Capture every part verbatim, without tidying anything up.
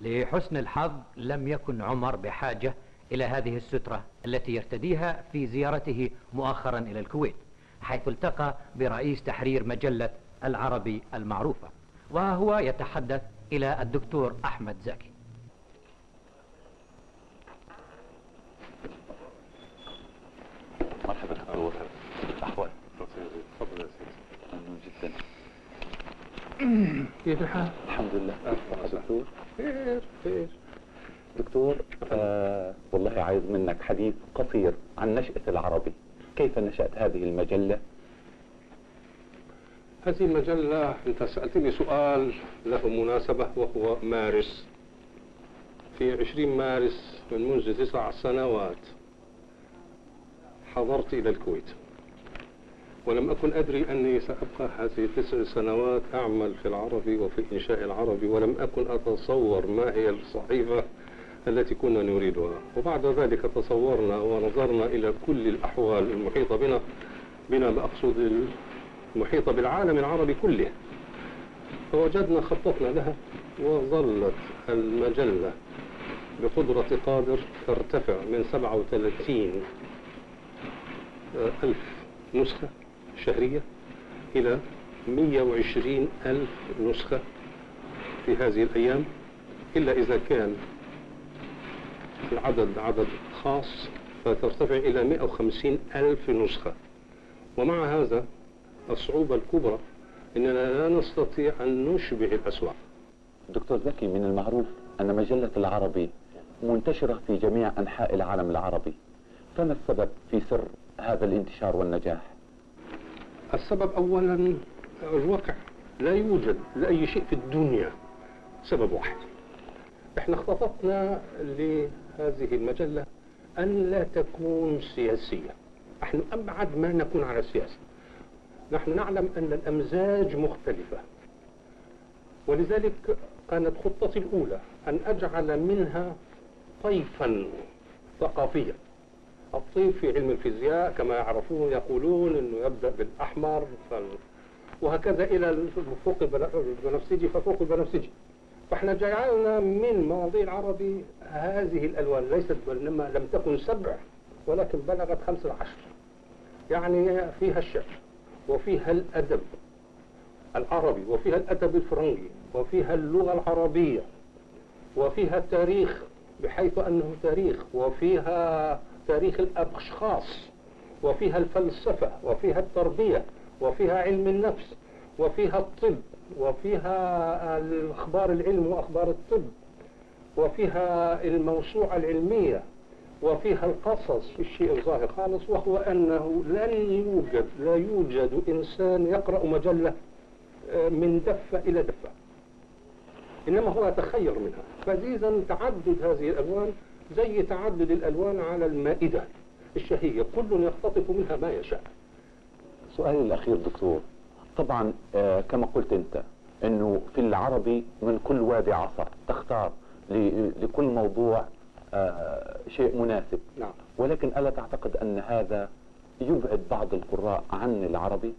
لحسن الحظ لم يكن عمر بحاجة إلى هذه السترة التي يرتديها في زيارته مؤخرا إلى الكويت، حيث التقى برئيس تحرير مجلة العربي المعروفة، وهو يتحدث إلى الدكتور أحمد زكي. مرحبا دكتور، الأحوال؟ تفضل يا سيدي. ممنون جدا. كيف الحال؟ الحمد لله. دكتور خير خير. دكتور آه والله عايز منك حديث قصير عن نشأة العربي. كيف نشأت هذه المجلة؟ هذه المجلة أنت سألتني سؤال له مناسبة، وهو مارس. في عشرين مارس من منذ تسع سنوات حضرت إلى الكويت، ولم أكن أدري أني سأبقى هذه التسع سنوات أعمل في العربي وفي إنشاء العربي، ولم أكن أتصور ما هي الصحيفة التي كنا نريدها. وبعد ذلك تصورنا ونظرنا إلى كل الأحوال المحيطة بنا بنا بأقصد المحيطة بالعالم العربي كله، فوجدنا خططنا لها، وظلت المجلة بقدرة قادر ترتفع من سبعة وثلاثين ألف نسخة شهرية إلى مئة وعشرين ألف نسخة في هذه الأيام، إلا إذا كان العدد عدد خاص فترتفع إلى مئة وخمسين ألف نسخة. ومع هذا الصعوبة الكبرى أننا لا نستطيع أن نشبع الأسواق. دكتور زكي، من المعروف أن مجلة العربي منتشرة في جميع أنحاء العالم العربي، فما السبب في سر هذا الانتشار والنجاح؟ السبب أولا الواقع، لا يوجد لأي شيء في الدنيا سبب واحد. احنا اختطفنا لهذه المجلة أن لا تكون سياسية، نحن أبعد ما نكون على السياسة. نحن نعلم أن الأمزاج مختلفة، ولذلك كانت خطتي الأولى أن أجعل منها طيفا ثقافيا. الطيف في علم الفيزياء كما يعرفون يقولون أنه يبدأ بالأحمر فال... وهكذا إلى فوق البنفسجي ففوق البنفسجي. فاحنا جعلنا من مواضيع العربي هذه الألوان، ليست إنما لم تكن سبع ولكن بلغت خمسة عشر. يعني فيها الشعر وفيها الأدب العربي وفيها الأدب الفرنجي وفيها اللغة العربية وفيها التاريخ بحيث أنه تاريخ، وفيها تاريخ الأشخاص، وفيها الفلسفة، وفيها التربية، وفيها علم النفس، وفيها الطب، وفيها الأخبار العلم وأخبار الطب، وفيها الموسوعة العلمية، وفيها القصص. الشيء الظاهر خالص وهو أنه لن يوجد لا يوجد إنسان يقرأ مجلة من دفة إلى دفة، إنما هو يتخير منها. فإذا تعدد هذه الألوان زي تعدد الألوان على المائدة الشهية، كل يختطف منها ما يشاء. سؤالي الأخير دكتور، طبعا آه كما قلت أنت أنه في العربي من كل وادي عصا تختار لكل موضوع آه شيء مناسب. نعم. ولكن ألا تعتقد أن هذا يبعد بعض القراء عن العربي؟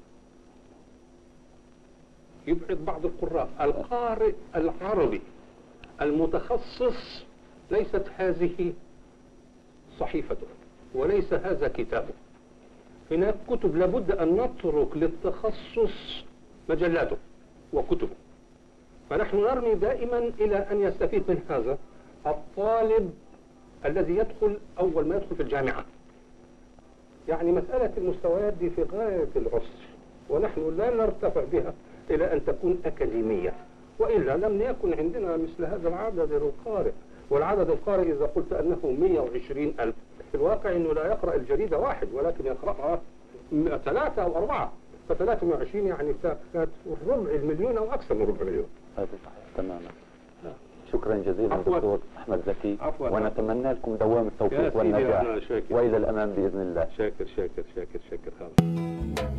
يبعد بعض القراء. القارئ العربي المتخصص ليست هذه صحيفته وليس هذا كتابه. هناك كتب لابد أن نترك للتخصص مجلاته وكتبه. فنحن نرمي دائما إلى أن يستفيد من هذا الطالب الذي يدخل أول ما يدخل في الجامعة. يعني مسألة المستويات دي في غاية العسر، ونحن لا نرتفع بها إلى أن تكون أكاديمية، وإلا لم يكن عندنا مثل هذا العدد القارئ. والعدد القارئ إذا قلت أنه مئة وعشرين ألف، في الواقع أنه لا يقرأ الجريدة واحد ولكن يقرأها ثلاثة أو أربعة، فثلاثة وعشرين يعني كانت ربع المليون أو أكثر من ربع مليون. هذا صحيح تماما. شكرا جزيلا عفواً. دكتور أحمد زكي، عفواً. ونتمنى لكم دوام التوفيق والنجاح، وإلى الأمام بإذن الله. شاكر شاكر شاكر شاكر خالص.